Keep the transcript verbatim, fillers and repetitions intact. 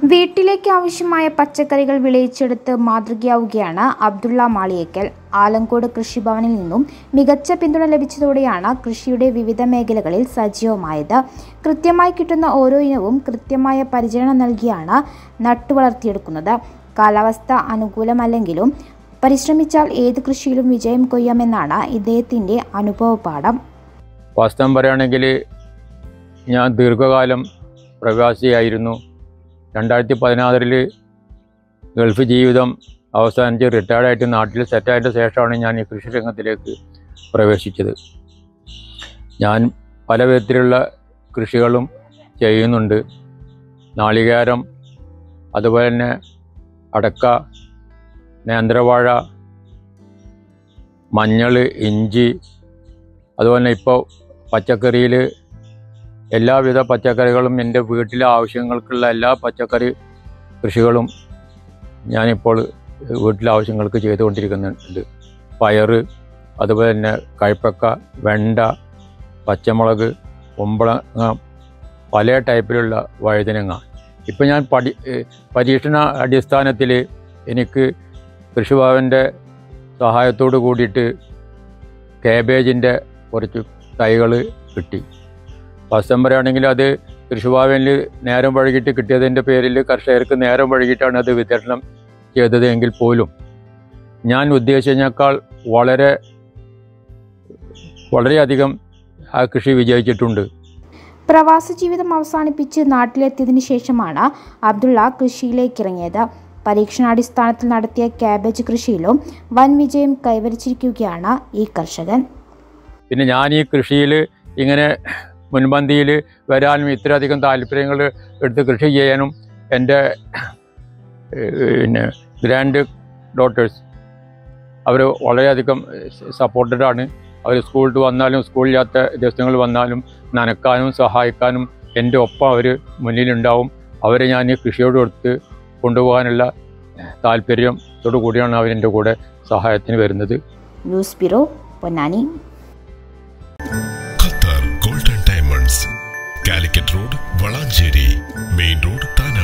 വീട്ടിലേക്ക് ആവശ്യമായ പച്ചക്കറികൾ വിളയിച്ചെടുത്ത് മാതൃകയാവുകയാണ് അബ്ദുള്ള മാളിയേക്കൽ. ആലങ്കോട് കൃഷിഭവനിൽ നിന്നും മികച്ച പിന്തുണ ലഭിച്ചതോടെയാണ് കൃഷിയുടെ വിവിധ മേഖലകളിൽ സജീവമായത്. കൃത്യമായി കിട്ടുന്ന ഓരോ ഇനവും കൃത്യമായ പരിചരണം നൽകിയാണ് നട്ടുവളർത്തിയെടുക്കുന്നത്. കാലാവസ്ഥ അനുകൂലമല്ലെങ്കിലും പരിശ്രമിച്ചാൽ ഏത് കൃഷിയിലും വിജയം കൊയ്യാമെന്നാണ് ഇദ്ദേഹത്തിന്റെ അനുഭവപാഠം. വാസ്തവം പറയുകയാണെങ്കിൽ ഞാൻ ദീർഘകാലം പ്രവാസിയായിരുന്നു. രണ്ടായിരത്തി പതിനാറിൽ ഗൾഫ് ജീവിതം അവസാനിച്ച് റിട്ടയർഡായിട്ട് നാട്ടിൽ സെറ്റായതിൻ്റെ ശേഷമാണ് ഞാൻ ഈ കൃഷി രംഗത്തിലേക്ക് പ്രവേശിച്ചത്. ഞാൻ പല വിധത്തിലുള്ള കൃഷികളും ചെയ്യുന്നുണ്ട്. നാളികേരം, അതുപോലെ തന്നെ അടക്ക, നേന്ത്രവാഴ, മഞ്ഞൾ, ഇഞ്ചി, അതുപോലെ തന്നെ ഇപ്പോൾ പച്ചക്കറിയിൽ എല്ലാവിധ പച്ചക്കറികളും എൻ്റെ വീട്ടിലെ ആവശ്യങ്ങൾക്കുള്ള എല്ലാ പച്ചക്കറി കൃഷികളും ഞാനിപ്പോൾ വീട്ടിലെ ആവശ്യങ്ങൾക്ക് ചെയ്തുകൊണ്ടിരിക്കുന്നുണ്ട്. പയർ, അതുപോലെ തന്നെ കയ്പക്ക, വെണ്ട, പച്ചമുളക്, കുമ്പളങ്ങ, പല ടൈപ്പിലുള്ള വഴുതനങ്ങ. ഇപ്പം ഞാൻ പഠി പരീക്ഷണ അടിസ്ഥാനത്തിൽ എനിക്ക് കൃഷിഭവൻ്റെ സഹായത്തോട് കൂടിയിട്ട് കാബേജിൻ്റെ കുറച്ച് തൈകൾ കിട്ടി. വാസ്തവം പറയുകയാണെങ്കിൽ അത് കൃഷിഭവനിൽ നേരം വൈകിട്ട് കിട്ടിയതിൻ്റെ പേരിൽ കർഷകർക്ക് നേരം വൈകിട്ടാണ് അത് വിതരണം ചെയ്തത് എങ്കിൽ പോലും ഞാൻ ഉദ്ദേശിച്ചതിനേക്കാൾ വളരെ വളരെയധികം ആ കൃഷി വിജയിച്ചിട്ടുണ്ട്. പ്രവാസ ജീവിതം അവസാനിപ്പിച്ച് നാട്ടിലെത്തിയതിനു ശേഷമാണ് അബ്ദുള്ള കൃഷിയിലേക്ക് ഇറങ്ങിയത്. പരീക്ഷണാടിസ്ഥാനത്തിൽ നടത്തിയ കാബേജ് കൃഷിയിലും വൻ വിജയം കൈവരിച്ചിരിക്കുകയാണ് ഈ കർഷകൻ. പിന്നെ ഞാൻ ഈ കൃഷിയിൽ ഇങ്ങനെ മുൻപന്തിയിൽ വരാനും ഇത്രയധികം താല്പര്യങ്ങൾ എടുത്ത് കൃഷി ചെയ്യാനും എൻ്റെ പിന്നെ ഗ്രാൻഡ് ഡോട്ടേഴ്സ് അവർ വളരെയധികം സപ്പോർട്ടഡാണ്. അവർ സ്കൂളിൽ വന്നാലും സ്കൂളില്ലാത്ത ദിവസങ്ങൾ വന്നാലും നനക്കാനും സഹായിക്കാനും എൻ്റെ ഒപ്പം അവർ മുന്നിലുണ്ടാവും. അവരെ ഞാൻ ഈ കൃഷിയോട് എടുത്ത് കൊണ്ടുപോകാനുള്ള താല്പര്യത്തോടു കൂടിയാണ് അവരെൻ്റെ കൂടെ സഹായത്തിന് വരുന്നത്. News bureau, Ponnani. Qatar golden diamonds, Calicut road, Valanchery main road, താന.